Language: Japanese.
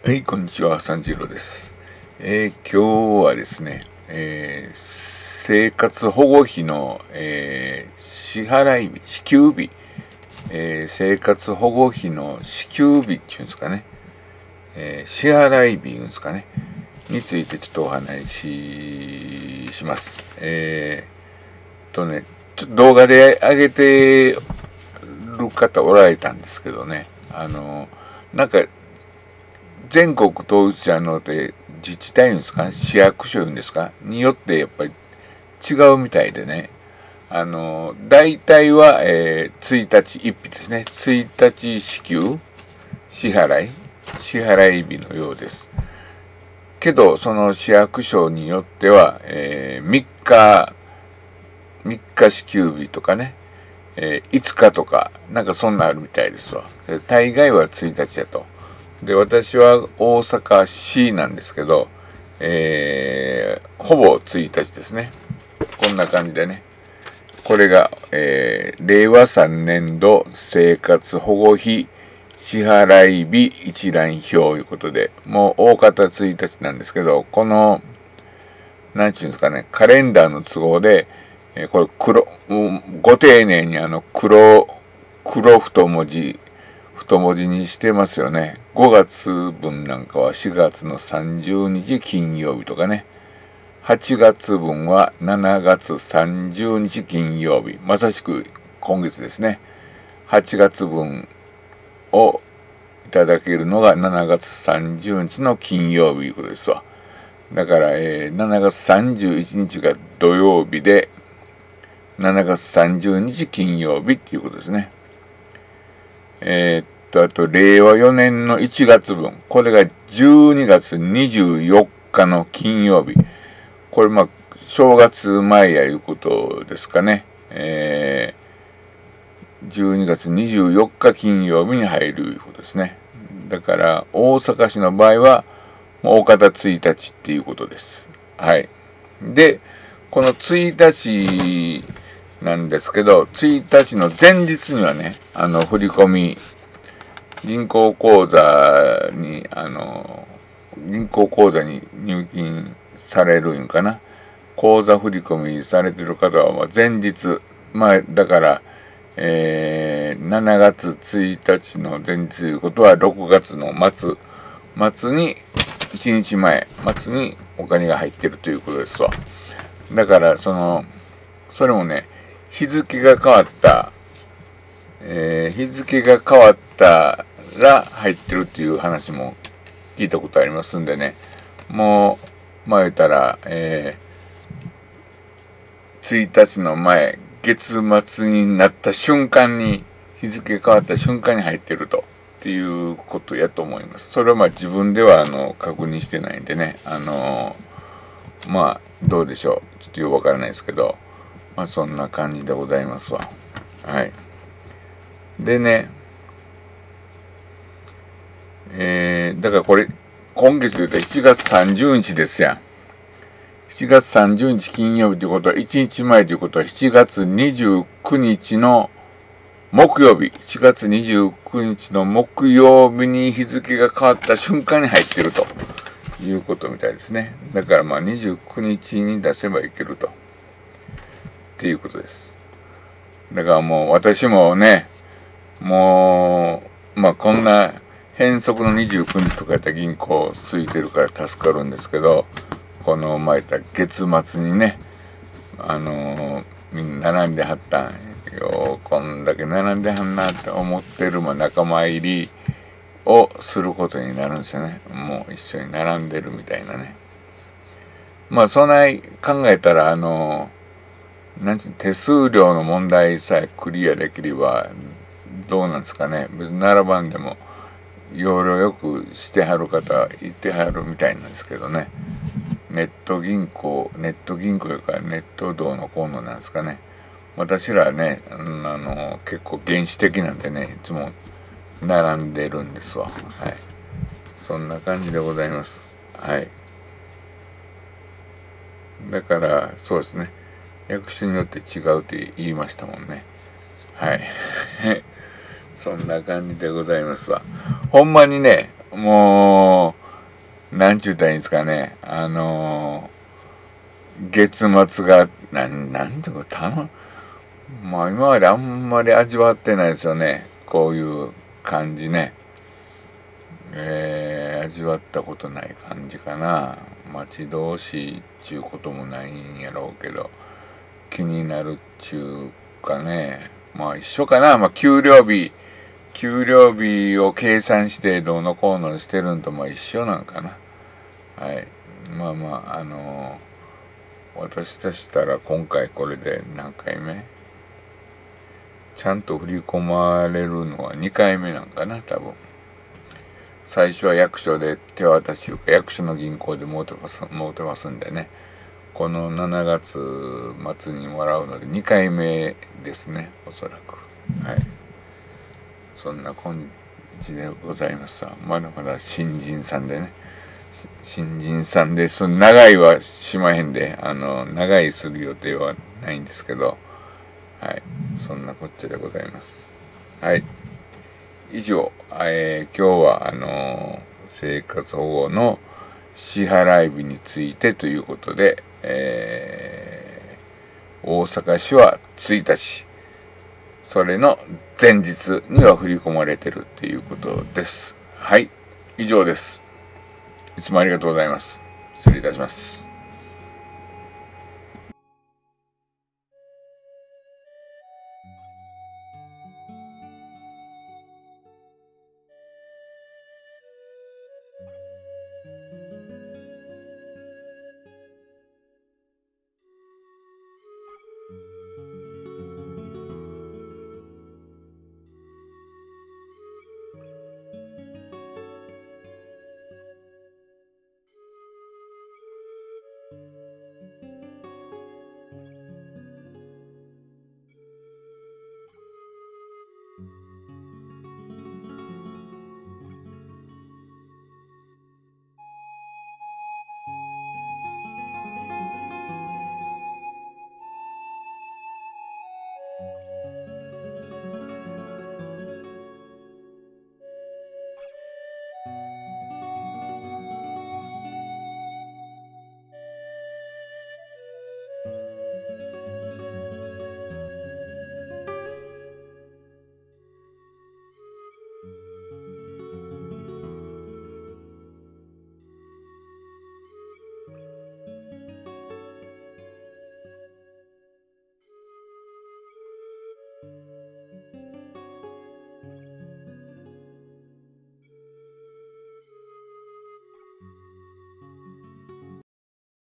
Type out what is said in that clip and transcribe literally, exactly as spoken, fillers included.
はい、こんにちは、三次郎です。えー、今日はですね、えー、生活保護費の、えー、支払い日、支給日、えー、生活保護費の支給日っていうんですかね、えー、支払い日いうんですかね、についてちょっとお話しします。えー、とね、ちょっと動画で上げてる方おられたんですけどね、あの、なんか、全国統一者ので自治体ですか、市役所ですかによってやっぱり違うみたいでね、あの大体は、えー、ついたちいっぴですね、ついたち支給支払い支払い日のようです。けどその市役所によっては、えー、みっかみっか支給日とかね、えー、いつかとかなんかそんなあるみたいですわ。大概はついたちやと。で、私は大阪市なんですけど、えー、ほぼついたちですね。こんな感じでね。これが、えー、れいわさんねんど生活保護費支払い日一覧表ということで、もう大方ついたちなんですけど、この、なんちゅうんですかね、カレンダーの都合で、えー、これ黒、ご丁寧にあの黒、黒太文字、太文字にしてますよね。ごがつ分なんかはしがつのさんじゅうにち金曜日とかね。はちがつ分はしちがつさんじゅうにち金曜日。まさしく今月ですね。はちがつ分をいただけるのがしちがつさんじゅうにちの金曜日ということですわ。だから、えー、しちがつさんじゅういちにちが土曜日で、しちがつさんじゅうにち金曜日っていうことですね。えー、っと、あと、れいわよねんのいちがつぶん。これがじゅうにがつにじゅうよっかの金曜日。これ、まあ、正月前やいうことですかね。えー、じゅうにがつにじゅうよっか金曜日に入るいうことですね。だから、大阪市の場合は、大方ついたちっていうことです。はい。で、このついたちなんですけど、ついたちの前日にはね、あの、振り込み、銀行口座に、あの、銀行口座に入金されるんかな。口座振り込みされてる方は、まあ、前日、まあ、だから、えー、しちがつついたちの前日ということは、ろくがつの末、末に、いちにちまえ、末にお金が入ってるということですわ。だから、その、それもね、日付が変わった、えー、日付が変わったら入ってるっていう話も聞いたことありますんでね、もう、まあ言ったら、えー、ついたちの前、月末になった瞬間に、日付変わった瞬間に入ってると。っていうことやと思います。それはまあ自分ではあの確認してないんでね、あのー、まあどうでしょう。ちょっとよくわからないですけど、まあそんな感じでございますわ。はい。でね、えー、だからこれ、今月で言うとしちがつさんじゅうにちですやん。しちがつさんじゅうにち金曜日ということは、いちにちまえということは、しちがつにじゅうくにちの木曜日、しがつにじゅうくにちの木曜日に日付が変わった瞬間に入ってるということみたいですね。だからまあにじゅうくにちに出せばいけると。っていうことです。だからもう私もね、もう、まあこんな変則のにじゅうくにちとかやったら銀行空いてるから助かるんですけど、この前言った月末にね、あのー、みんな並んではったんよ。こんだけ並んではんなって思ってるも仲間入りをすることになるんですよね。もう一緒に並んでるみたいなね。まあそない考えたら、あのー、なんちゅう、手数料の問題さえクリアできればどうなんですかね。別に並ばんでも要領よくしてはる方いてはるみたいなんですけどね。ネット銀行、ネット銀行というかネットどうのこうのなんですかね。私らはね、あの、結構原始的なんでね、いつも並んでるんですわ。はい。そんな感じでございます。はい。だから、そうですね。役所によって違うって言いましたもんね。はい。そんな感じでございますわ。ほんまにね、 もうなんちゅうたらいいんですかね、あの月末がなんなんていうか楽まあ今まであんまり味わってないですよね、こういう感じね。えー、味わったことない感じかな。待ち遠しいっちゅうこともないんやろうけど、気になるっちゅうかね。まあ一緒かな。まあ給料日給料日を計算してどうのこうのしてるんとまあ一緒なんかな。はい。まあまああのー、私としたら今回これで何回目ちゃんと振り込まれるのはにかいめなんかな、多分。最初は役所で手渡し、役所の銀行でもうてます、もうてますんでね。このしちがつ末にもらうのでにかいめですね、おそらく。はい。そんな感じでございますわ。まだまだ新人さんでね。新人さんで、その長いはしまへんで、あの、長いする予定はないんですけど、はい。そんなこっちゃでございます。はい。以上、えー、今日は、あのー、生活保護の支払い日についてということで、えー、大阪市はついたち、それの前日には振り込まれてるっていうことです。はい。以上です。いつもありがとうございます。失礼いたします。